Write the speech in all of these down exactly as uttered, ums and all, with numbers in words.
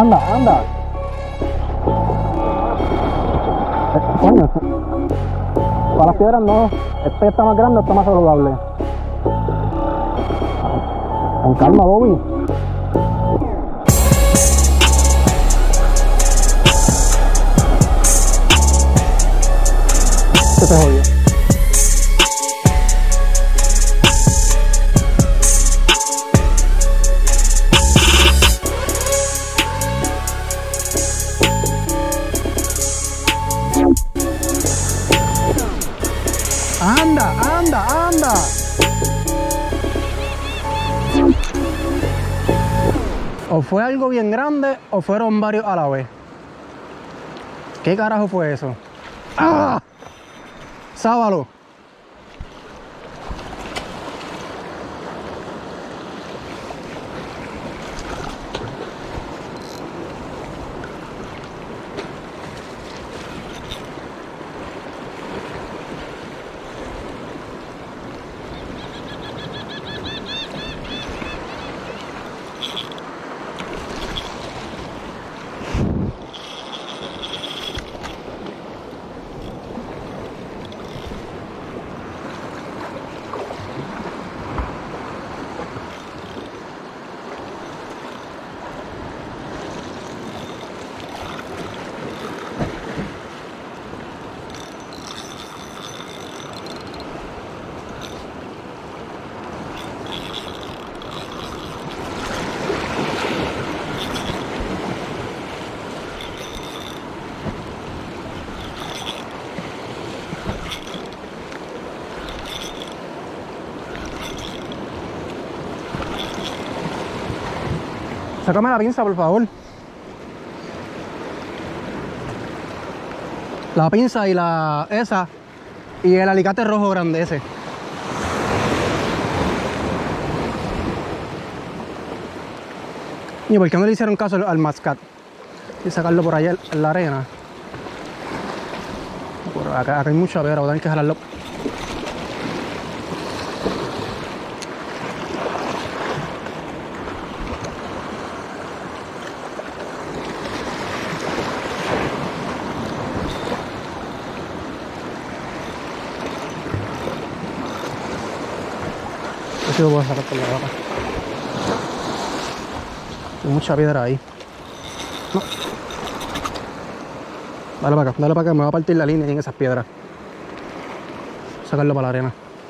anda, anda. Eh, coño, para las piedras no. Este está más grande, está más saludable. Con calma, Bobby. ¿Qué te jodió? Anda, anda, anda. O fue algo bien grande o fueron varios a la vez. ¿Qué carajo fue eso? ¡Ah! ¡Sábalo! Sácame la pinza, por favor. La pinza y la... esa. Y el alicate rojo grande ese. ¿Y por qué no le hicieron caso al mascat? Y sacarlo por allá en la arena. Por acá, acá hay mucha piedra, voy a tener que jalarlo. Así lo puedo sacar por la vaca. Hay mucha piedra ahí. No. Dale para acá, dale para acá, me va a partir la línea en esas piedras. Sacarlo para la arena.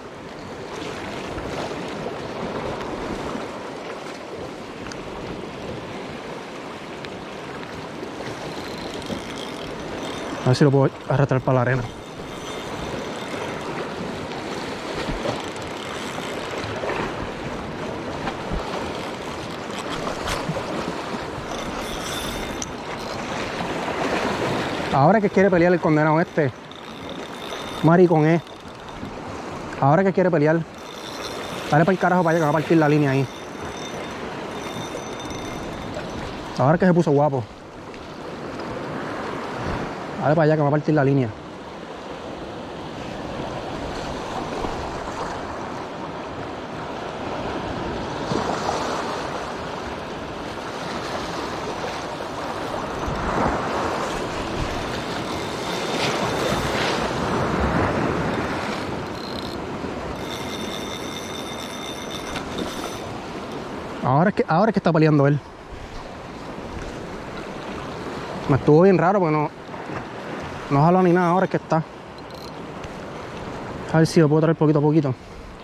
A ver si lo puedo arrastrar para la arena. Ahora que quiere pelear el condenado este, maricón es. Ahora que quiere pelear. Dale para el carajo para allá que va a partir la línea ahí. Ahora que se puso guapo. Dale para allá que va a partir la línea. Ahora es que, ahora es que está peleando él. Me estuvo bien raro porque no, no jaló ni nada. Ahora es que está. A ver si lo puedo traer poquito a poquito.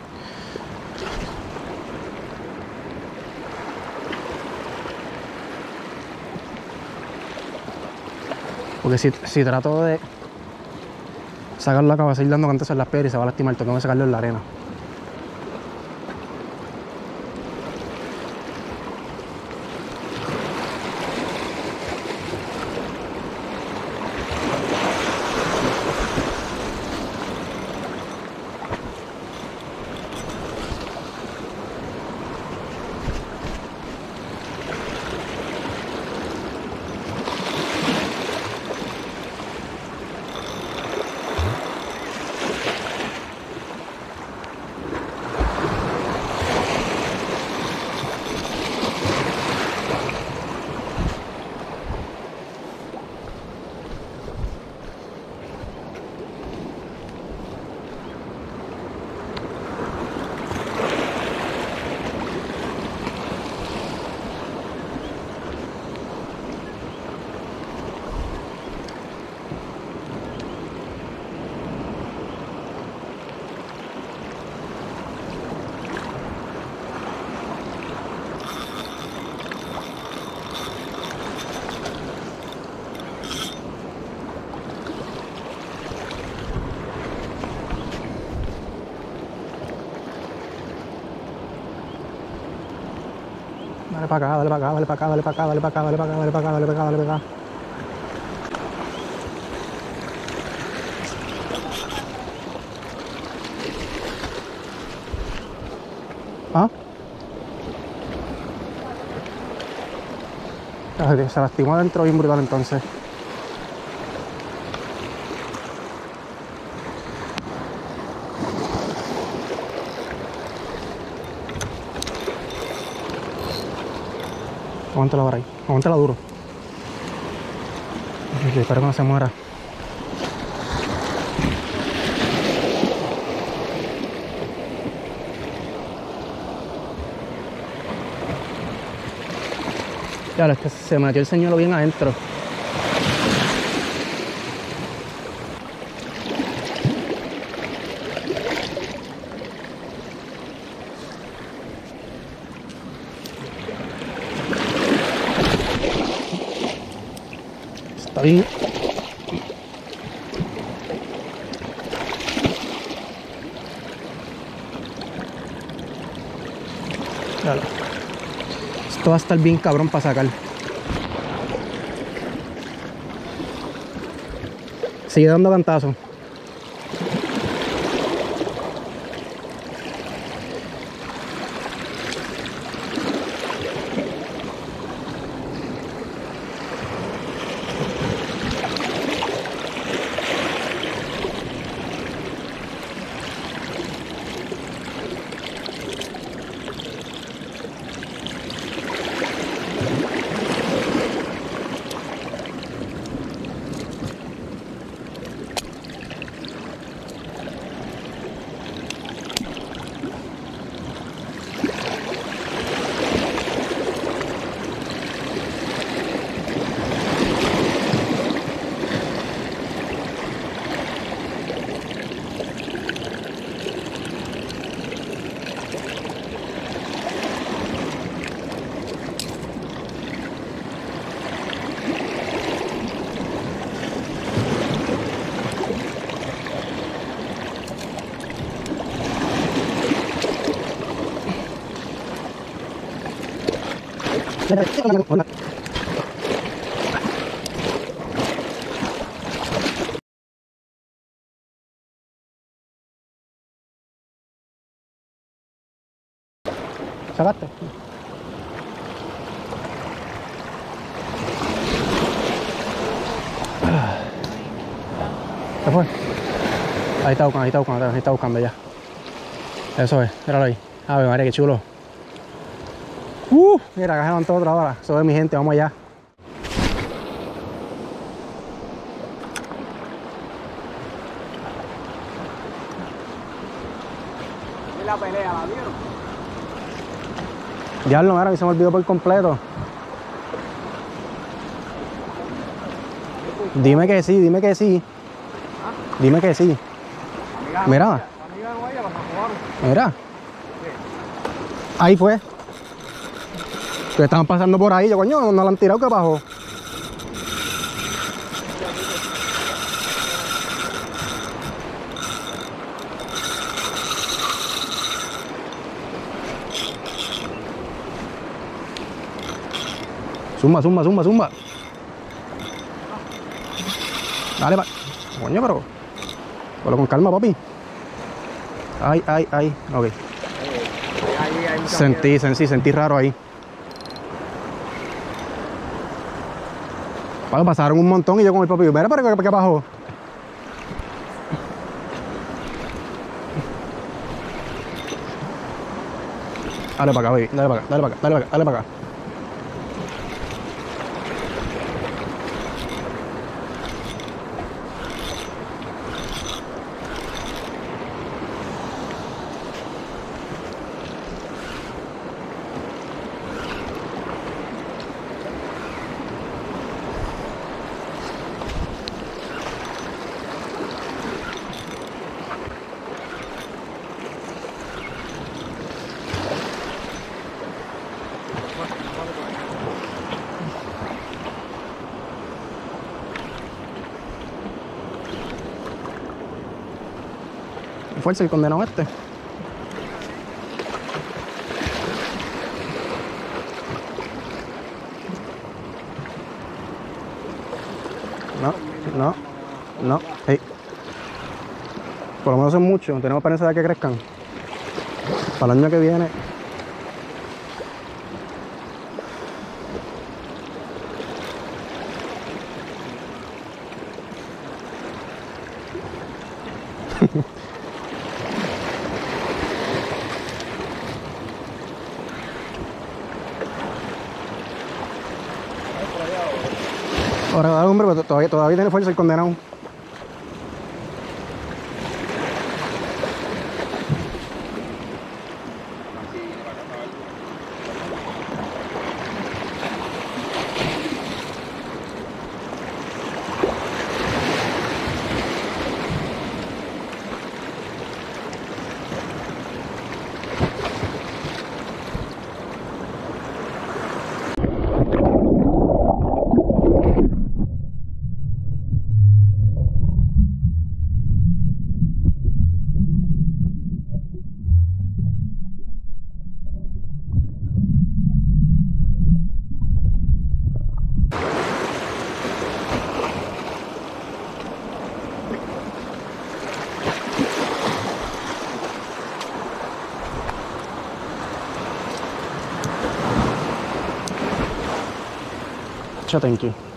Porque si, si trato de sacarlo acá, va a seguir dando cantos en las piedras y se va a lastimar. Tengo que sacarlo en la arena. Dale para acá, dale para acá, dale para acá, dale para acá, dale para acá, dale para acá, dale para acá, dale para acá, dale para acá. ¿Ah? Se lastimó adentro bien brutal entonces. Aguántala por ahí, aguántala duro. Ok, espero que no se muera. Claro, es que se metió el señuelo bien adentro. Está bien. Claro. Esto va a estar bien cabrón para sacar. Sigue dando cantazos. ¿Sacaste? ¿Se fue? Ahí está buscando, ahí está buscando, ahí está buscando ya. Eso es, míralo ahí. Ave María, qué chulo. Uh, mira, acá se levantó otra hora. Eso es mi gente, vamos allá. ¿Y la pelea la vieron? Diablo, mira, a mí se me olvidó por completo. Dime que sí, dime que sí. ¿Ah? Dime que sí. Amiga, Mira. La amiga no ella, la jugaron. Mira. Ahí fue. Que estaban pasando por ahí. Yo, coño, no la han tirado, ¿qué bajó? Zumba, zumba, zumba, zumba. Dale, pa. Coño, pero. Ponlo con calma, papi. Ay, ay, ay. Ok. Ahí, ahí hay mucha Sentí, sentí, sentí raro ahí. Bueno, pasaron un montón y yo con el papi. Mira, pero ¿qué, qué bajó? Dale para acá, baby. Dale para acá, dale para acá, dale para acá, dale para acá. Fuerza el condenado este. Hey. Por lo menos son muchos, tenemos esperanza de que crezcan. Para el año que viene. Ahora, dale, hombre, pero todavía, todavía tiene fuerza el condenado. Thank you.